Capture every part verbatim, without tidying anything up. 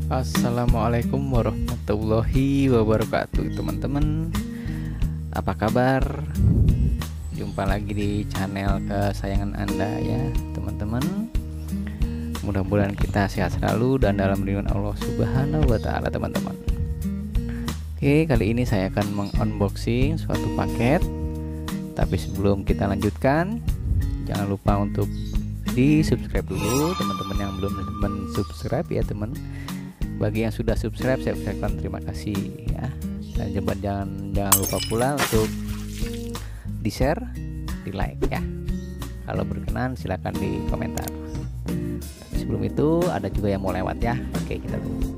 Assalamualaikum warahmatullahi wabarakatuh, teman-teman. Apa kabar? Jumpa lagi di channel kesayangan Anda ya, teman-teman. Mudah-mudahan kita sehat selalu dan dalam lindungan Allah Subhanahu wa taala, teman-teman. Oke, kali ini saya akan mengunboxing suatu paket. Tapi sebelum kita lanjutkan, jangan lupa untuk di subscribe dulu teman-teman yang belum mensubscribe ya, teman. Bagi yang sudah subscribe, saya ucapkan terima kasih ya. Dan jangan jangan, jangan lupa pula untuk di share, di like ya. Kalau berkenan silakan di komentar. Tapi sebelum itu ada juga yang mau lewat ya. Oke, kita tunggu.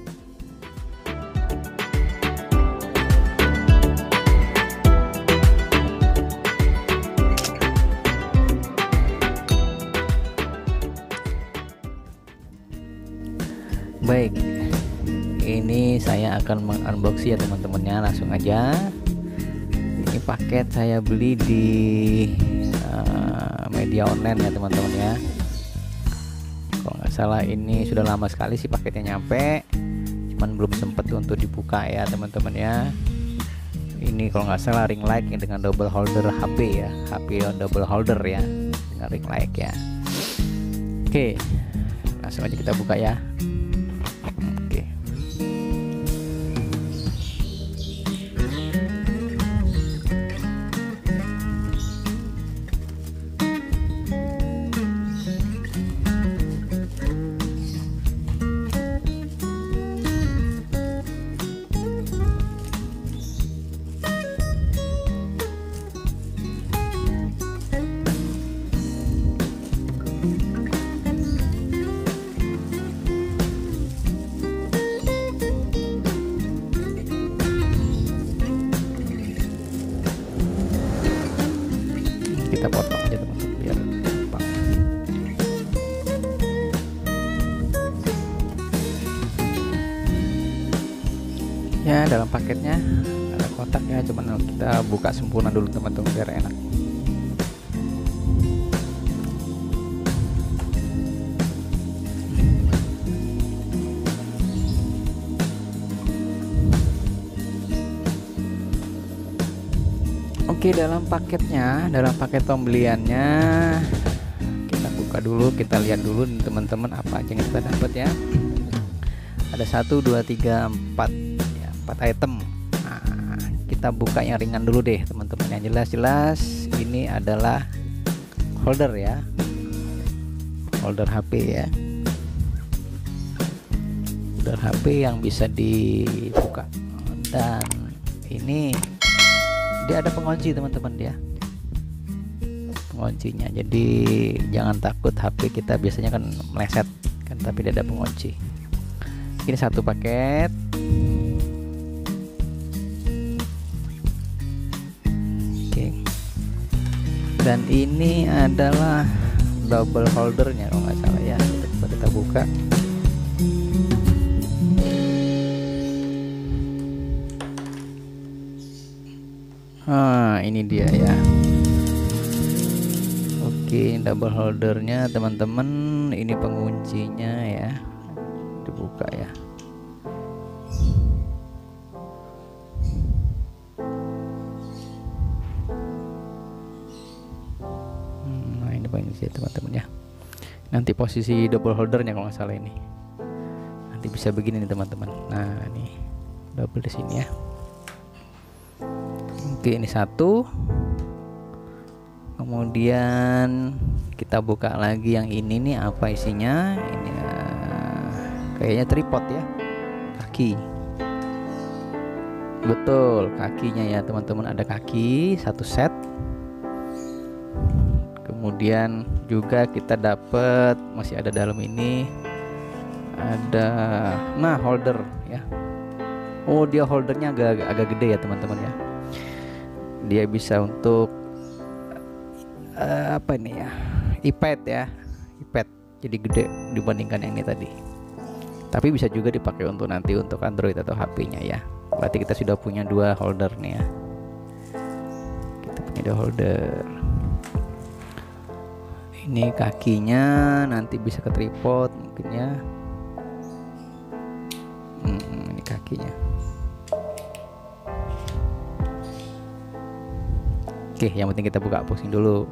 Baik, ini saya akan mengunboxing ya teman-temannya, langsung aja. Ini paket saya beli di uh, media online ya teman-teman ya. Kalau nggak salah ini sudah lama sekali sih paketnya nyampe, cuman belum sempet untuk dibuka ya teman-teman ya. Ini kalau nggak salah ring light yang dengan double holder H P ya, H P double holder ya, dengan ring light ya. Oke, langsung aja kita buka ya. Kita potong aja teman-teman biar gampang. Ya, dalam paketnya ada kotaknya, cuman kita buka sempurna dulu teman-teman biar enak. Oke, dalam paketnya, dalam paket pembeliannya kita buka dulu, kita lihat dulu teman-teman apa aja yang kita dapat ya. Ada satu, dua, tiga, empat, ya, empat item. Nah, kita buka yang ringan dulu deh teman-teman. Yang jelas-jelas ini adalah holder ya, holder H P ya, holder H P yang bisa dibuka. Dan ini dia ada pengunci teman-teman, dia penguncinya, jadi jangan takut H P kita biasanya kan meleset kan, tapi dia ada pengunci. Ini satu paket. Oke, dan ini adalah double holdernya kalau nggak salah ya. Kita, kita buka. Nah, ini dia ya. Oke, double holdernya teman-teman, ini penguncinya ya. Dibuka ya. Nah, ini pengunci teman-teman ya. Nanti posisi double holdernya kalau nggak salah ini. Nanti bisa begini nih teman-teman. Nah, ini double di sini ya. Oke, ini satu. Kemudian kita buka lagi yang ini nih, apa isinya? Ini uh, kayaknya tripod ya, kaki. Betul, kakinya ya teman-teman, ada kaki satu set. Kemudian juga kita dapat, masih ada dalam ini ada, nah holder ya. Oh, dia holdernya agak agak gede ya teman-teman ya. Dia bisa untuk uh, apa ini ya, iPad ya, iPad jadi gede dibandingkan yang ini tadi. Tapi bisa juga dipakai untuk nanti untuk Android atau H P-nya ya. Berarti kita sudah punya dua holder nih ya. Kita punya dua holder. Ini kakinya nanti bisa ke tripod mungkin ya. kakinya. Oke, yang penting kita buka unboxing dulu.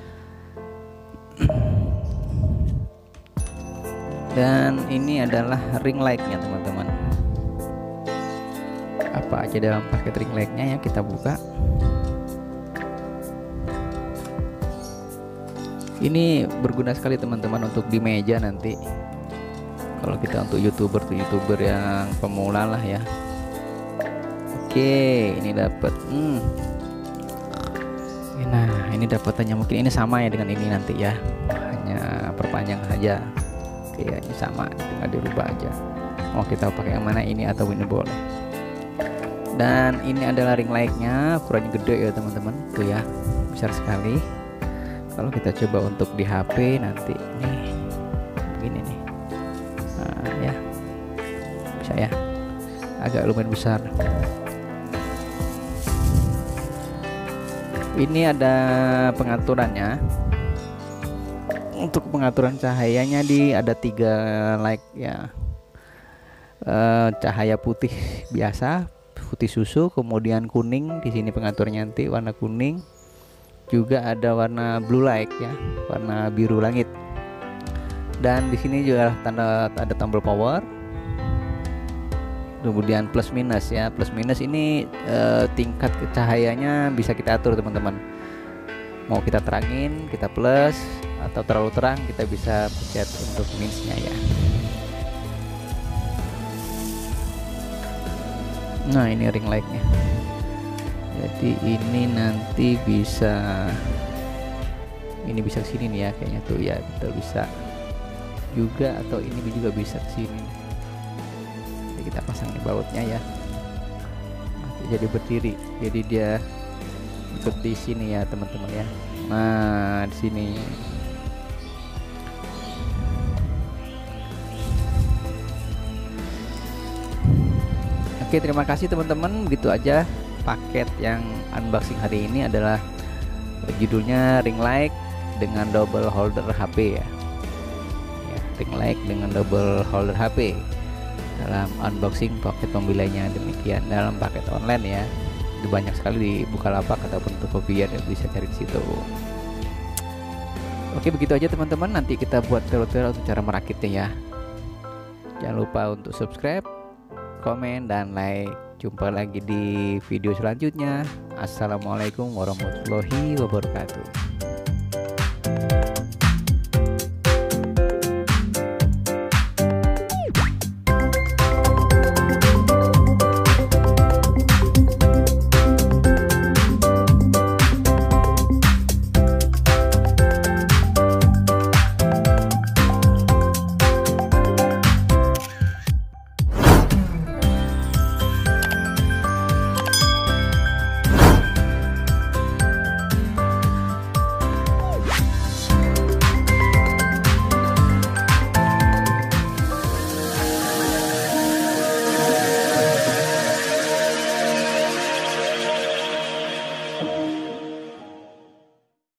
Dan ini adalah ring light-nya teman-teman. Apa aja dalam paket ring light-nya ya, kita buka. Ini berguna sekali teman-teman untuk di meja nanti. Kalau kita untuk youtuber tuh youtuber yang pemula lah ya. Oke, ini dapat. Hmm. Nah, ini dapatannya mungkin ini sama ya dengan ini nanti ya. Hanya perpanjang saja. Oke, ya, ini sama, tinggal dirubah aja. Mau kita pakai yang mana, ini atau ini boleh. Dan ini adalah ring light-nya, ukurannya gede ya teman-teman. Tuh ya, besar sekali. Kalau kita coba untuk di H P nanti nih begini nih. Nah, ya. Bisa ya. Agak lumayan besar. Ini ada pengaturannya. Untuk pengaturan cahayanya di ada tiga light ya. E, cahaya putih biasa, putih susu, kemudian kuning. Di sini pengaturnya nanti warna kuning. Juga ada warna blue light ya, warna biru langit. Dan di sini juga tanda ada tombol power. Kemudian plus minus ya, plus minus ini e, tingkat cahayanya bisa kita atur teman-teman. Mau kita terangin, kita plus, atau terlalu terang kita bisa pencet untuk minusnya ya. Nah, ini ring light-nya. Jadi ini nanti bisa, ini bisa ke sini nih ya kayaknya tuh ya, kita bisa juga, atau ini juga bisa ke sini. Jadi kita pasang di bautnya ya. Nanti jadi berdiri, jadi dia ikut di sini ya teman-teman ya. Nah, di sini. Oke, terima kasih teman-teman. Begitu aja paket yang unboxing hari ini adalah judulnya ring light dengan double holder H P ya. Ya, ring light dengan double holder H P. Dalam unboxing paket pembeliannya demikian, dalam paket online ya. Itu banyak sekali di Bukalapak ataupun Tokopedia, yang bisa cari di situ. Oke, begitu aja teman-teman. Nanti kita buat tutorial untuk cara merakitnya ya. Jangan lupa untuk subscribe, komen, dan like. Jumpa lagi di video selanjutnya. Assalamualaikum warahmatullahi wabarakatuh.